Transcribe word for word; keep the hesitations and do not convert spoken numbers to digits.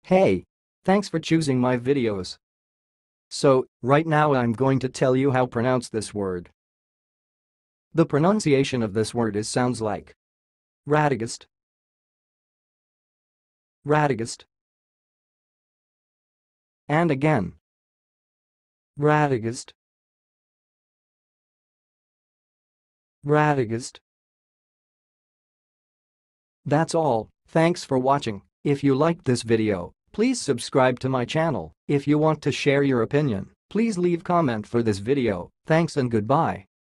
Hey! Thanks for choosing my videos. So, right now I'm going to tell you how to pronounce this word. The pronunciation of this word is sounds like Radigost, Radigost, and again Radigost, Radigost. That's all, thanks for watching. If you liked this video, please subscribe to my channel. If you want to share your opinion, please leave comment for this video. Thanks and goodbye.